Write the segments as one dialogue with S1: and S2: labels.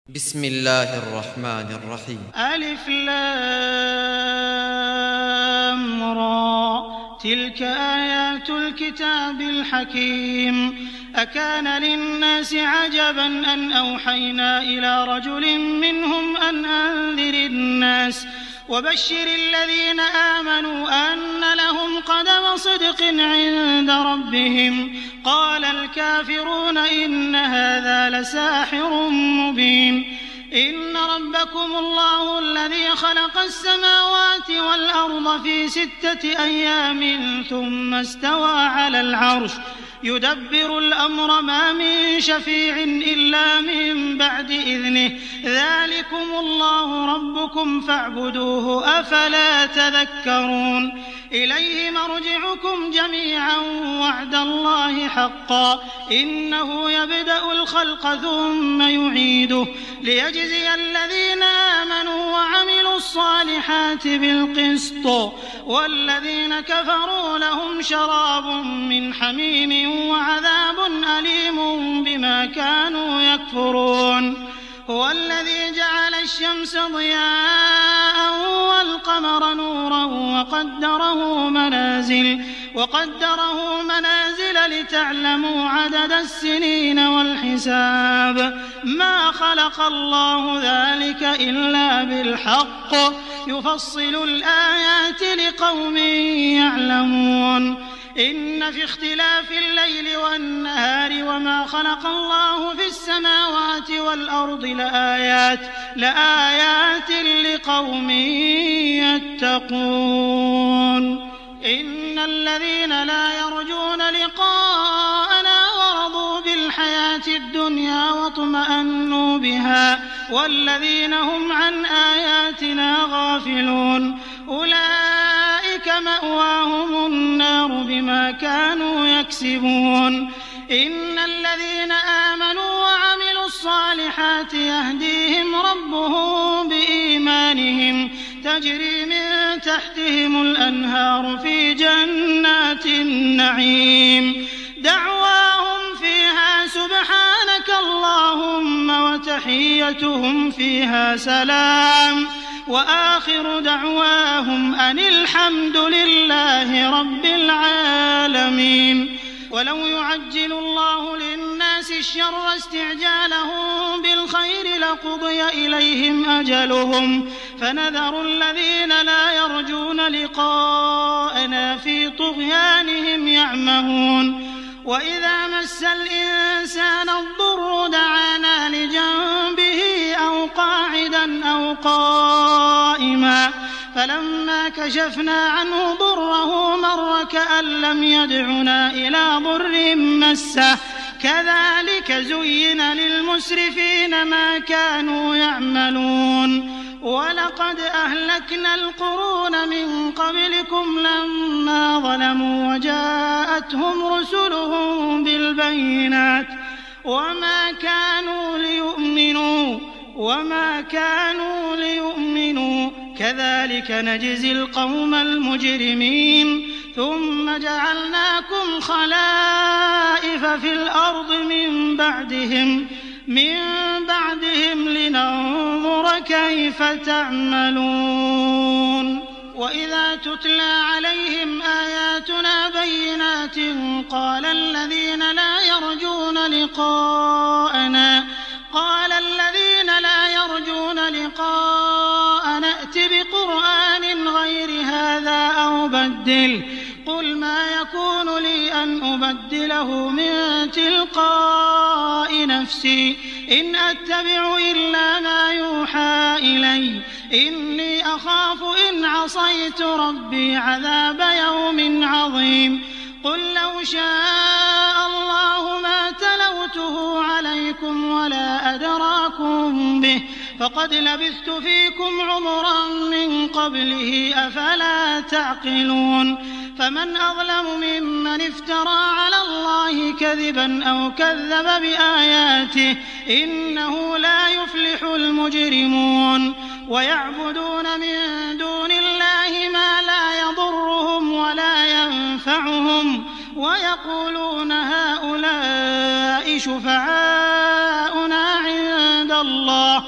S1: بسم الله الرحمن الرحيم.
S2: ألف لام را تلك آيات الكتاب الحكيم. أكان للناس عجبا أن أوحينا إلى رجل منهم أن أنذر الناس وبشر الذين آمنوا أن لهم قدم صدق عند ربهم. قال الكافرون إن هذا لساحر مبين. إن ربكم الله الذي خلق السماوات والأرض في 6 أيام ثم استوى على العرش يدبر الأمر ما من شفيع إلا من بعد إذنه ذلكم الله ربكم فاعبدوه أفلا تذكرون. إليه مرجعكم جميعا وعد الله حقا إنه يبدأ الخلق ثم يعيده ليجزي الذين آمنوا وعملوا الصالحات بالقسط والذين كفروا لهم شراب من حميم وعذاب أليم بما كانوا يكفرون. هو الذي جعل الشمس ضياء والقمر نورا وقدره منازل لتعلموا عدد السنين والحساب. ما خلق الله ذلك إلا بالحق يفصل الآيات لقوم يعلمون. إن في اختلاف الليل والنهار وما خلق الله في السماوات والأرض لآيات لقوم يتقون. إن الذين لا يرجون لقاءنا ورضوا بالحياة الدنيا واطمأنوا بها والذين هم عن آياتنا غافلون أولئك مأواهم النار بما كانوا يكسبون. إن الذين آمنوا وعملوا الصالحات يهديهم ربهم بإيمانهم تجري من تحتهم الأنهار في جنات النعيم دعواهم فيها سبحانك اللهم وتحيتهم فيها سلام وآخر دعواهم أن الحمد لله رب العالمين. ولو يعجل الله للناس الشر استعجالهم بالخير لقضي إليهم أجلهم فنذر الذين لا يرجون لقاءنا في طغيانهم يعمهون. وإذا مس الإنسان الضر دعانا لجنبه أو قاعدا أو قائما فلما كشفنا عنه ضره مر كأن لم يدعنا إلى ضر مسه كذلك زين للمسرفين ما كانوا يعملون. ولقد أهلكنا القرون من قبلكم لما ظلموا وجاءتهم رسلهم بالبينات وما كانوا ليؤمنوا كذلك نجزي القوم المجرمين. ثم جعلناكم خلائف في الأرض من بعدهم لننظر كيف تعملون. وإذا تتلى عليهم آياتنا بينات قال الذين لا يرجون لقاءنا ائت بقرآن غير هذا أو بدله قل ما يكون لي أن أبدله من تلقاء نفسي إن أتبع إلا ما يوحى إلي إني أخاف إن عصيت ربي عذاب يوم عظيم. قل لو شاء الله ما تلوته عليكم ولا أدراكم به فقد لبثت فيكم عمرا من قبله أفلا تعقلون. فمن أظلم ممن افترى على الله كذبا أو كذب بآياته إنه لا يفلح المجرمون. ويعبدون من دون الله ما لا يضرهم ولا ينفعهم ويقولون هؤلاء شفعاؤنا عند الله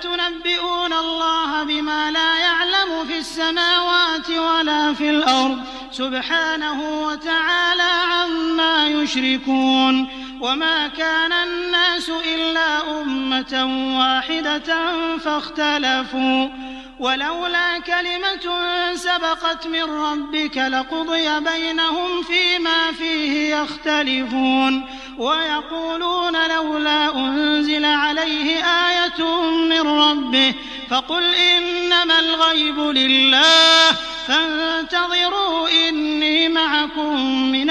S2: أفتنبئون الله بما لا يعلم في السماوات ولا في الأرض سبحانه وتعالى عما يشركون وما كان الناس إلا أمة واحدة فاختلفوا ولولا كلمة سبقت من ربك لقضي بينهم فيما فيه يختلفون ويقولون لولا أنزل عليه آية من ربه فقل إنما الغيب لله فانتظروا إني معكم من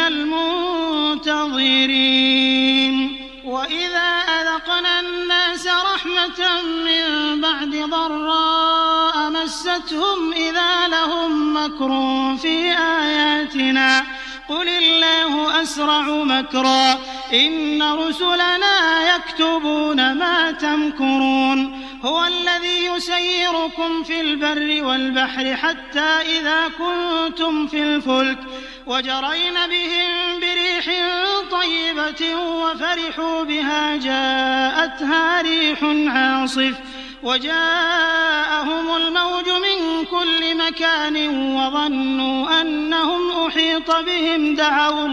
S2: المنتظرين وإذا أذقنا الناس رحمة من بعد ضراء مستهم إذا لهم مكر في آياتنا قل الله أسرع مكرا إن رسلنا يكتبون ما تمكرون هو الذي يسيركم في البر والبحر حتى إذا كنتم في الفلك وجرين بهم بريح طيبة وفرحوا بها جاءتها ريح عاصف وجاءهم الموج من كل مكان وظنوا أنهم أحيط بهم دعوا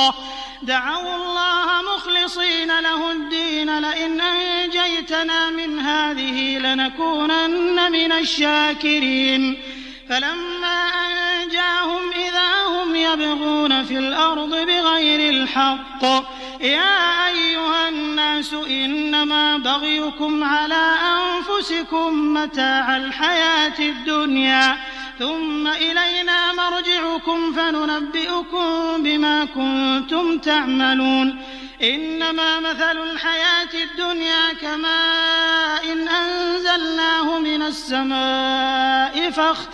S2: الله مخلصين له الدين لئن أنجيتنا من هذه لنكونن من الشاكرين فلما أنجاهم إذا هم يبغون في الأرض بغير الحق يا أيها الناس إنما بغيكم على أنفسكم متاع الحياة الدنيا ثم إلينا مرجعكم فننبئكم بما كنتم تعملون إنما مثل الحياة الدنيا كماء إن أنزلناه من السماء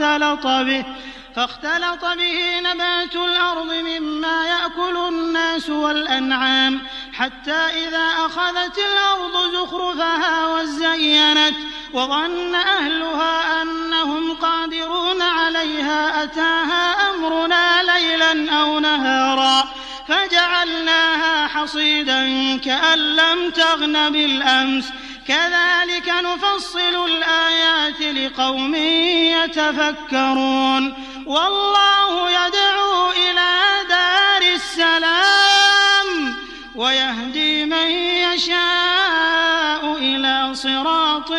S2: فاختلط به نبات الأرض مما يأكل الناس والأنعام حتى إذا أخذت الأرض زخرفها وزينت وظن أهلها أنهم قادرون عليها أتاها أمرنا ليلا أو نهارا فجعلناها حصيدا كأن لم تغن بالأمس كذلك نفصل الآيات لقوم يتفكرون والله يدعو إلى دار السلام ويهدي من يشاء إلى صراط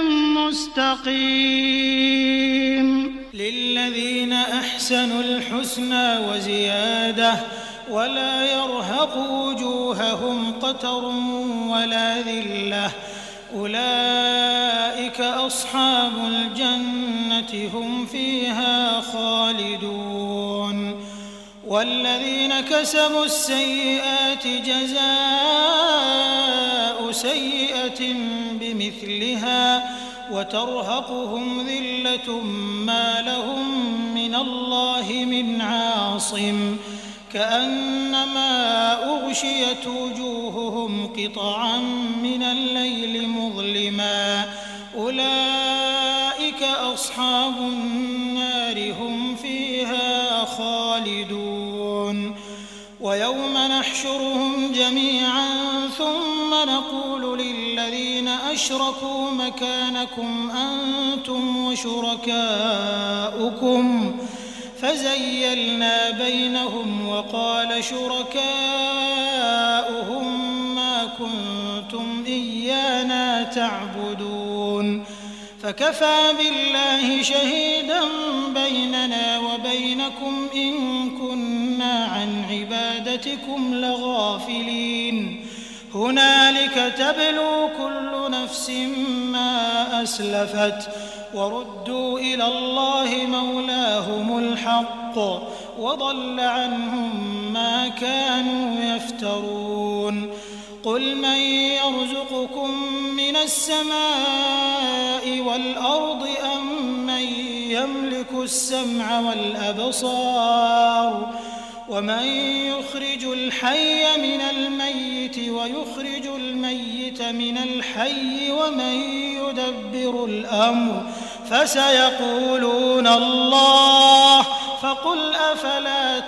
S2: مستقيم
S3: للذين أحسنوا الحسنى وزيادة ولا يرهق وجوههم قتر ولا ذلة أولئك أصحاب الجنة هم فيها خالدون والذين كسبوا السيئات جزاء سيئة بمثلها وترهقهم ذلة ما لهم من الله من عاصم كأنما أغشيت وجوههم قطعا من الليل مظلما أولئك أصحاب النار هم فيها خالدون ويوم نحشرهم جميعا ثم نقول للذين أشركوا مكانكم أنتم وشركاؤكم فزيلنا بينهم وقال شركاؤهم ما كنتم إيانا تعبدون فكفى بالله شهيدا بيننا وبينكم إن كنا عن عبادتكم لغافلين هنالك تبلو كل نفس ما أسلفت وردوا إلى الله مولاهم الحق وضل عنهم ما كانوا يفترون قل من يرزقكم من السماء والأرض أم من يملك السمع والأبصار ومن يخرج الحي من الميت ويخرج الميت من الحي ومن يدبر الأمر فسيقولون الله فقل أفلا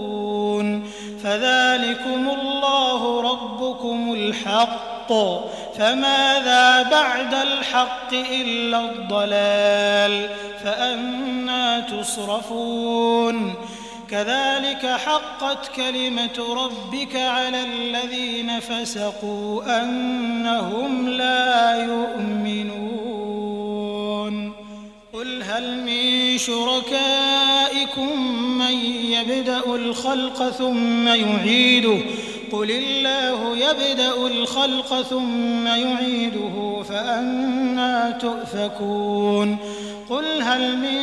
S3: تتقون فذلكم الله ربكم الحق فماذا بعد الحق إلا الضلال فأنى تصرفون كذلك حقت كلمة ربك على الذين فسقوا أنهم لا يؤمنون قل هل من شركائكم من يبدأ الخلق ثم يعيده قل الله يبدأ الخلق ثم يعيده فأنى تؤفكون قل هل من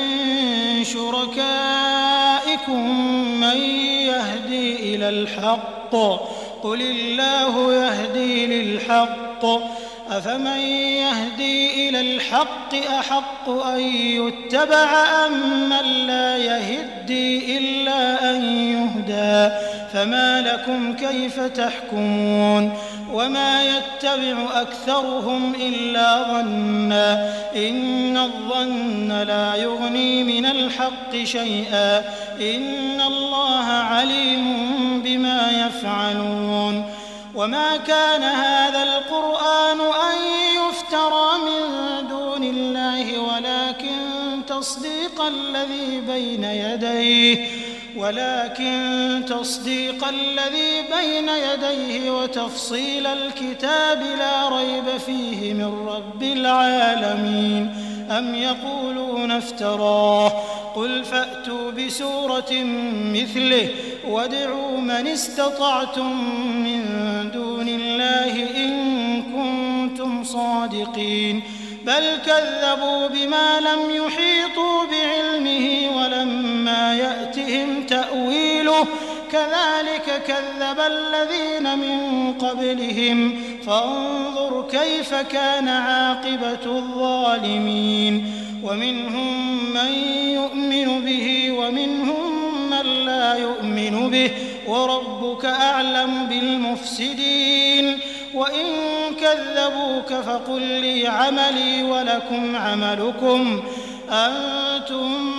S3: شركائكم من يهدي إلى الحق قل الله يهدي للحق أفمن يهدي إلى الحق أحق أن يتبع أم من لا يهدي إلا أن يهدى فما لكم كيف تحكمون وما يتبع أكثرهم إلا ظنا إن الظن لا يغني من الحق شيئا إن الله عليم بما يفعلون وما كان هذا القرآن أن يفترى من دون الله ولكن تصديق الذي بين يديه وتفصيل الكتاب لا ريب فيه من رب العالمين أم يقولون افتراه قل فأتوا بسورة مثله وادعوا من استطعتم من دون الله إن كنتم صادقين بل كذبوا بما لم يحيطوا بعلمه ولما يأتهم تأويله كذلك كذب الذين من قبلهم فانظر كيف كان عاقبة الظالمين ومنهم من يؤمن به ومنهم من لا يؤمن به وربك أعلم بالمفسدين وإن كذبوك فقل لي عملي ولكم عملكم أنتم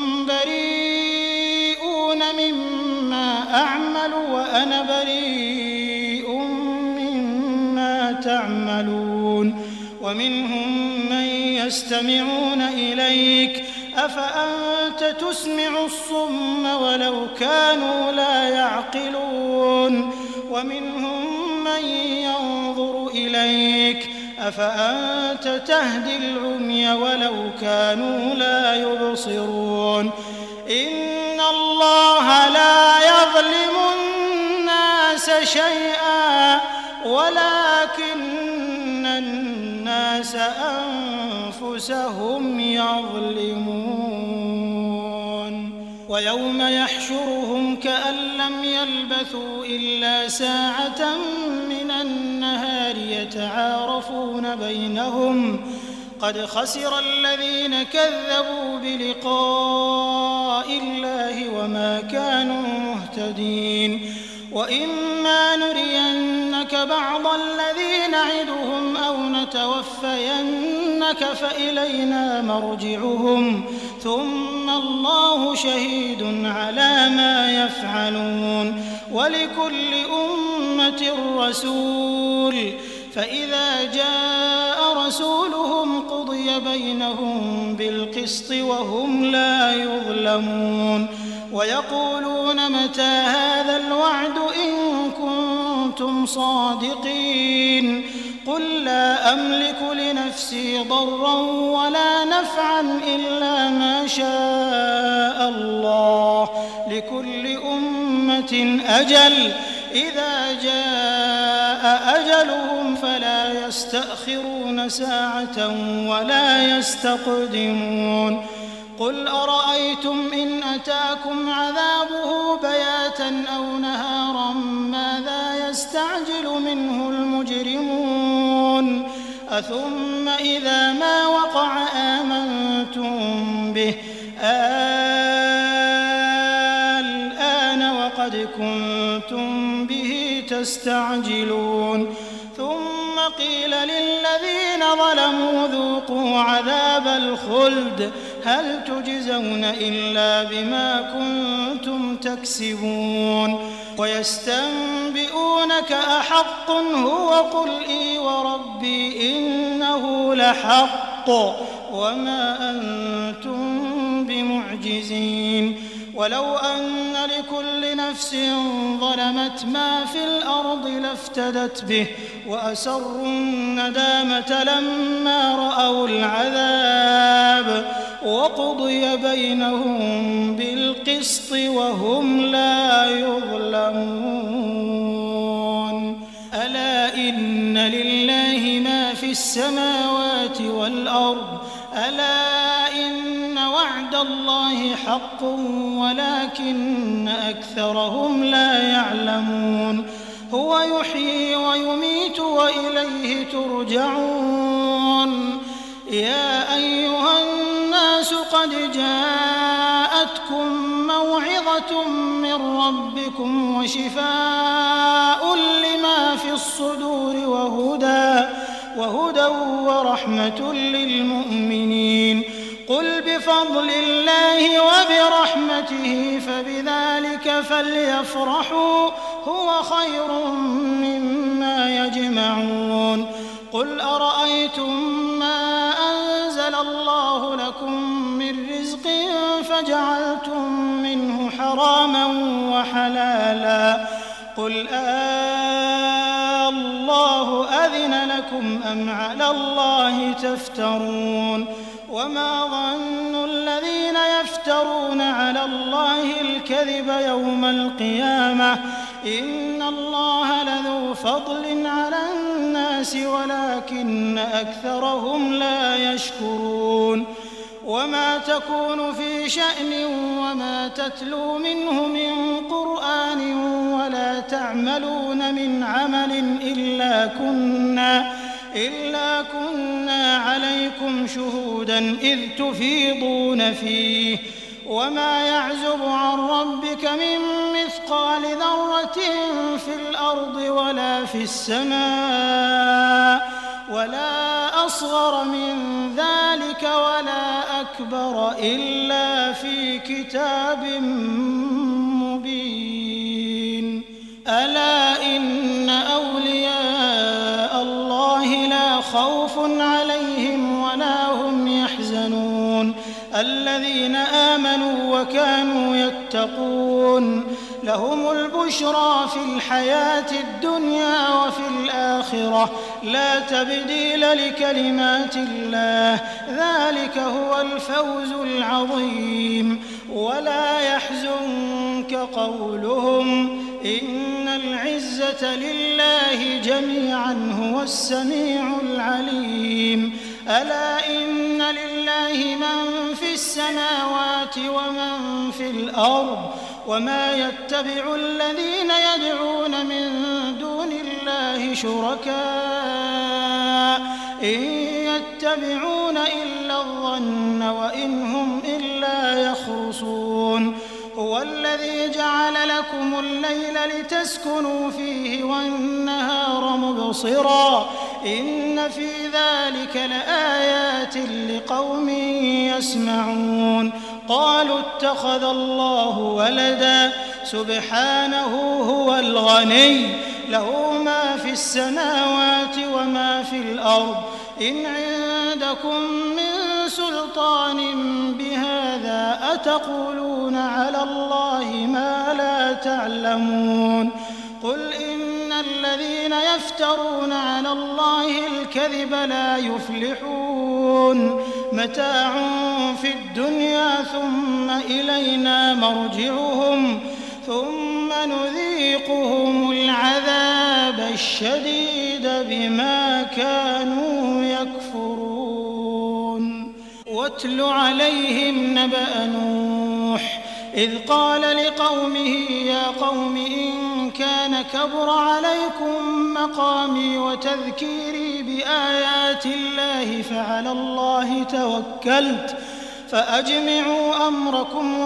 S3: بريئون مما أعمل وأنا بريء مما تعملون ومنهم من يستمعون إليك أفأنت تسمع الصم ولو كانوا لا يعقلون ومنهم من ينظر إليك أفأنت تهدي العمي ولو كانوا لا يبصرون إن الله لا يظلم الناس شيئا ولكن الناس أنفسهم يظلمون ويوم يحشرهم كأن لم يلبثوا إلا ساعة من النهار يتعارفون بينهم قد خسر الذين كذبوا بلقاء الله وما كانوا مهتدين وإما نرينك بعض الذي نعدهم أو نتوفينك فإلينا مرجعهم ثم الله شهيد على ما يفعلون ولكل أمة رسول فإذا جاء رسولهم قضي بينهم بالقسط وهم لا يظلمون ويقولون متى هذا الوعد إن كنتم صادقين قل لا أملك لنفسي ضرا ولا نفعا إلا ما شاء الله لكل أمة أجل إذا جاء أجلهم فلا يستأخرون ساعة ولا يستقدمون قل أرأيتم إن أتاكم عذابه بياتا أو نهارا ماذا يستعجل منه المجرمون أثم إذا ما وقع آمنتم به الآن وقد كنتم به تستعجلون ثم قيل للذين ظلموا ذوقوا عذاب الخلد
S2: هل تجزون إلا بما كنتم تكسبون ويستنبئونك أحق هو قل إي وربي إنه لحق وما أنتم بمعجزين ولو أن لكل نفس ظلمت ما في الأرض لافتدت به وأسروا الندامة لما رأوا العذاب وقضي بينهم بالقسط وهم لا يظلمون ألا إن لله ما في السماوات والأرض ألا إن وعد الله حق ولكن أكثرهم لا يعلمون هو يحيي ويميت وإليه ترجعون يا أيها الناس قد جاءتكم موعظة من ربكم وشفاء لما في الصدور وهدى ورحمة للمؤمنين قل بفضل الله وبرحمته فبذلك فليفرحوا هو خير مما يجمعون قل أرأيتم ما أنزل الله لكم من رزق فجعلتم منه حراما وحلالا قل الله أذن لكم أم على الله تفترون وما ظن الذين يفترون على الله الكذب يوم القيامة إن الله لذو فضل على الناس ولكن أكثرهم لا يشكرون وما تكون في شأن وما تتلو منه من قرآن ولا تعملون من عمل إلا كنا عليكم شهودا إذ تفيضون فيه وما يعزب عن ربك من مثقال ذرة في الأرض ولا في السماء ولا أصغر من ذلك ولا أكبر إلا في كتاب مبين ألا إن أولياء الله لا خوف عليهم ولا هم يحزنون الذين آمنوا وكانوا يتقون لهم البشرى في الحياة الدنيا وفي الآخرة لا تبديل لكلمات الله ذلك هو الفوز العظيم ولا يحزنك قولهم إن العزة لله جميعا هو السميع العليم ألا إن لله من في السماوات ومن في الأرض وما يتبع الذين يدعون من دون الله شركاء إن يتبعون إلا الظن وإن هم إلا يخرصون هو الذي جعل لكم الليل لتسكنوا فيه والنهار مبصرا إن في ذلك لآيات لقوم يسمعون قالوا اتخذ الله ولدا سبحانه هو الغني له ما في السماوات وما في الأرض إن عندكم من سلطان بهذا أتقولون على الله ما لا تعلمون قل إن الذين يفترون على الله الكذب لا يفلحون متاع في الدنيا ثم إلينا مرجعهم ثم نذيقهم العذاب الشديد بما كانوا يكفرون واتل عليهم نبأ نوح إذ قال لقومه يا قوم إن كان كبر عليكم مقامي وتذكيري بآيات الله فعلى الله توكلت فأجمعوا أمركم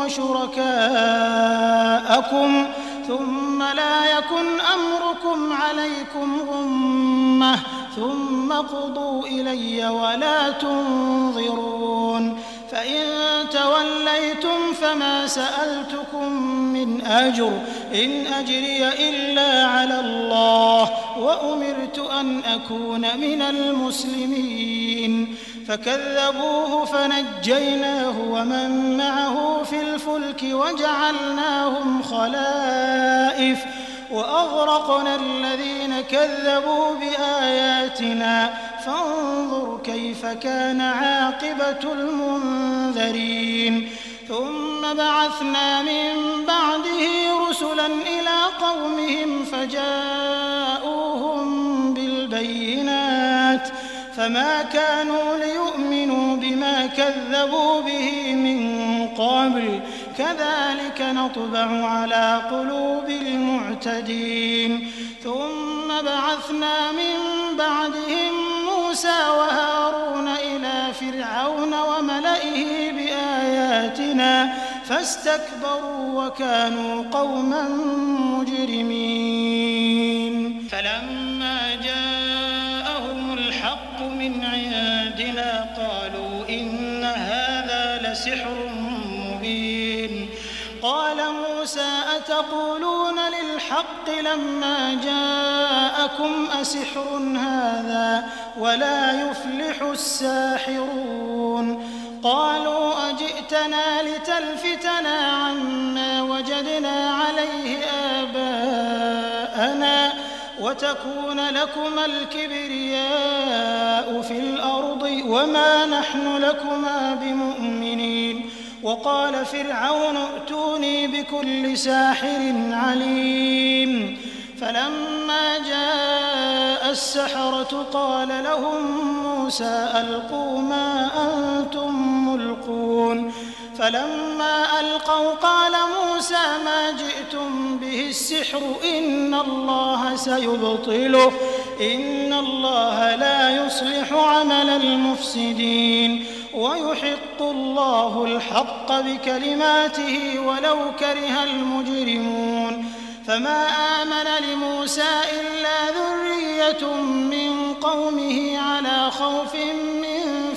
S2: وشركاءكم ثم لا يكن أمركم عليكم غمة ثم قضوا إلي ولا تنظرون فإن توليتم فما سألتكم من أجر إن أجري إلا على الله وأمرت أن أكون من المسلمين فكذبوه فنجيناه ومن معه في الفلك وجعلناهم خلائف وأغرقنا الذين كذبوا بآياتنا فانظر كيف كان عاقبة المنذرين ثم بعثنا من بعده رسلا إلى قومهم فجاءوهم بالبينات فما كانوا ليؤمنوا بما كذبوا به من قبل كذلك نطبع على قلوب المعتدين ثم بعثنا من بعدهم موسى وهارون إلى فرعون وملئه بآياتنا فاستكبروا وكانوا قوما مجرمين فلما جاءهم الحق من عندنا قالوا إن هذا لسحر مبين قال موسى أتقولون للحق لما جاءكم أسحر هذا ولا يفلح الساحرون قالوا أجئتنا لتلفتنا عما وجدنا عليه آباءنا وتكون لكما الكبرياء في الأرض وما نحن لكما بمؤمنين وقال فرعون ائتوني بكل ساحر عليم فلما جاء السحرة قال لهم موسى ألقوا ما أنتم ملقون فلما ألقوا قال موسى ما جئتم به السحر إن الله سيبطله إن الله لا يصلح عمل المفسدين ويحق الله الحق بكلماته ولو كره المجرمون فما آمن لموسى إلا ذرية من قومه على خوف من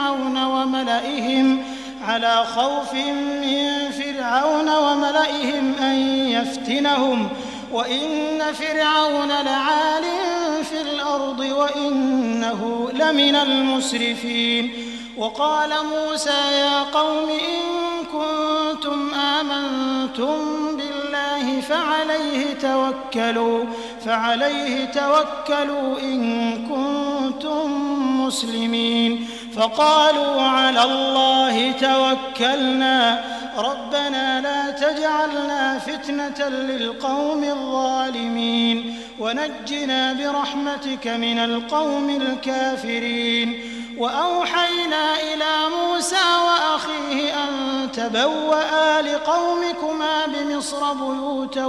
S2: فرعون وملئهم أن يفتنهم وإن فرعون لعال في الأرض وإنه لمن المسرفين وقال موسى يا قوم إن كنتم آمنتم بالله فعليه توكلوا إن كنتم مسلمين فقالوا على الله توكلنا ربنا لا تجعلنا فتنة للقوم الظالمين ونجنا برحمتك من القوم الكافرين وأوحينا إلى موسى وأخيه أن تبوأ لقومكما بمصر بيوتا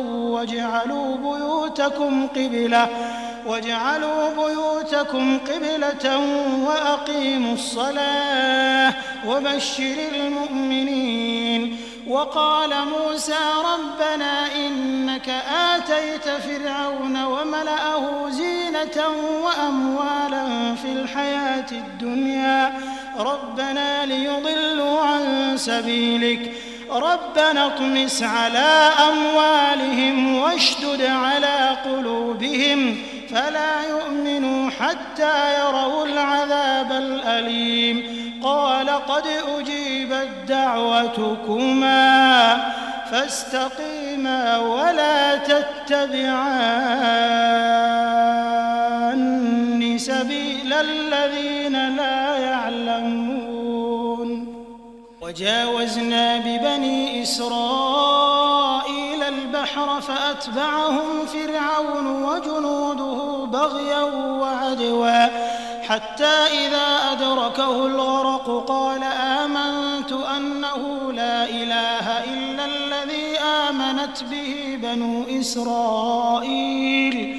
S2: واجعلوا بيوتكم قبلة وأقيموا الصلاة وبشر المؤمنين وقال موسى ربنا إنك آتيت فرعون وملأه زينة وأموالا في الحياة الدنيا ربنا ليضلوا عن سبيلك ربنا اطمس على أموالهم واشدد على قلوبهم فلا يؤمنوا حتى يروا العذاب الأليم قال قد أجيبت دعوتكما فاستقيما ولا تتبعان سبيل الذين لا يعلمون وجاوزنا ببني إسرائيل البحر فأتبعهم فرعون وجنوده بغيا وعدوا حتى إذا أدركه الغرق قال آمنت أنه لا إله إلا الذي آمنت به بنو إسرائيل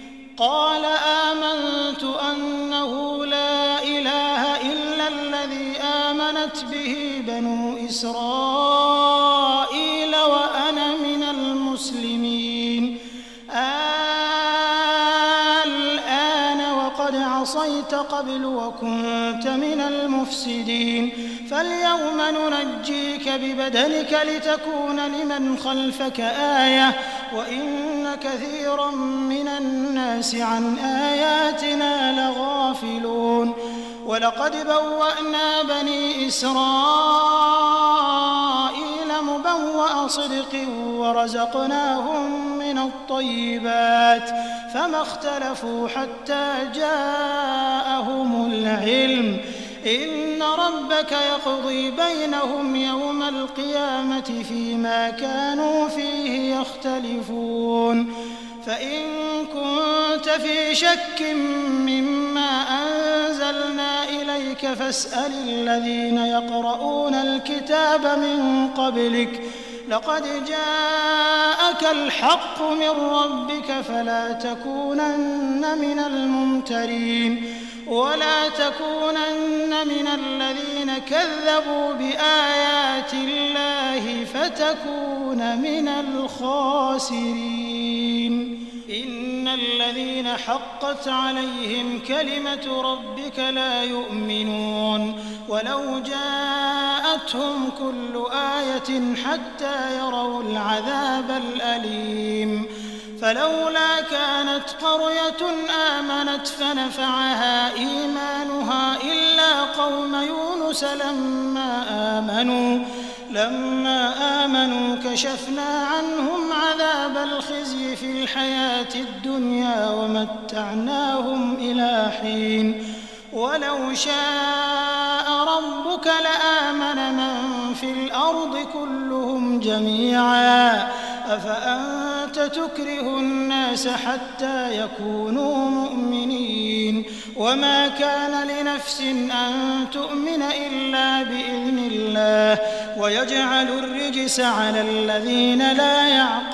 S2: وأنا من المسلمين الآن وقد عصيت قبل وكنت من المفسدين فاليوم ننجيك ببدنك لتكون لمن خلفك آية وإن كثيرا من الناس عن آياتنا لغافلون ولقد بوأنا بني إسرائيل مبوأ صدق ورزقناهم من الطيبات فما اختلفوا حتى جاءهم العلم إن ربك يقضي بينهم يوم القيامة فيما كانوا فيه يختلفون فإن كنت في شك مما أنزلنا إليك فاسأل الذين يقرؤون الكتاب من قبلك لقد جاءك الحق من ربك فلا تكونن من الممترين ولا تكونن من الذين كذبوا بآيات الله فتكون من الخاسرين إن الذين حقت عليهم كلمة ربك لا يؤمنون ولو جاءتهم كل آية حتى يروا العذاب الأليم فلولا كانت قرية آمنت فنفعها إيمانها إلا قوم يونس لما آمنوا كشفنا عنهم عذاب الخزي في الحياة الدنيا ومتعناهم إلى حين ولو شاء ربك لآمن من في الأرض كلهم جميعا أفأنت تكره الناس حتى يكونوا مؤمنين وما كان لنفس أن تؤمن إلا بإذن الله ويجعل الرجس على الذين لا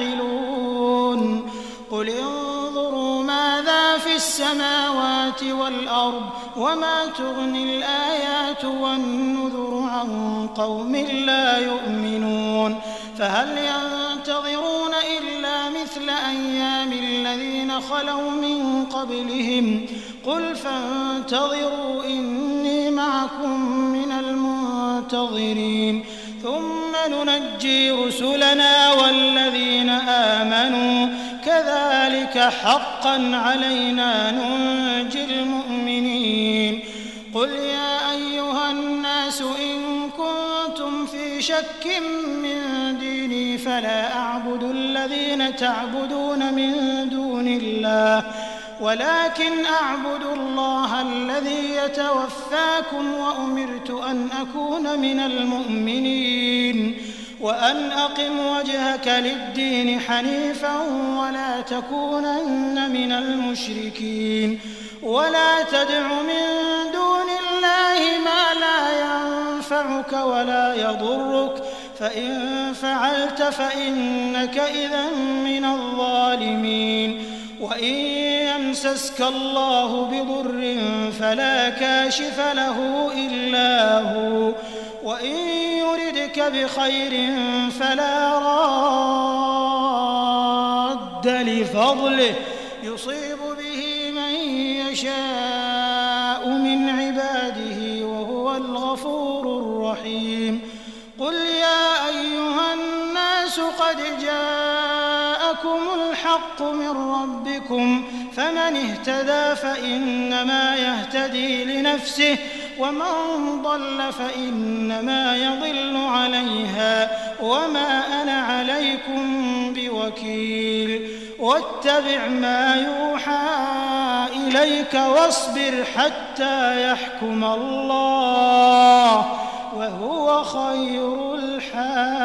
S2: يعقلون قل انظروا ماذا في السماوات والأرض وما تغني الآيات والنذر عن قوم لا يؤمنون فهل ينتظرون إلا مثل أيام الذين خلوا من قبلهم قل فانتظروا إني معكم من المنتظرين ثم ننجي رسلنا والذين آمنوا كذلك حقا علينا ننجي المؤمنين قل يا أيها الناس إن كنتم في شك من ديني فلا أعبد الذين تعبدون من دون الله ولكن أعبد الله الذي يتوفاكم وأمرت أن أكون من المؤمنين وأن أقم وجهك للدين حنيفا ولا تكونن من المشركين ولا تدع من دون الله ما لا ينفعك ولا يضرك فإن فعلت فإنك إذا من الظالمين وإن يمسسك الله بضر فلا كاشف له إلا هو وإن يردك بخير فلا راد لفضله يصيب به من يشاء من عباده وهو الغفور الرحيم قل يا أيها الناس قد جاءكم الحق من ربكم فمن اهتدى فإنما يهتدي لنفسه ومن ضل فإنما يضل عليها وما أنا عليكم بوكيل واتبع ما يوحى إليك واصبر حتى يحكم الله وهو خير الحاكمين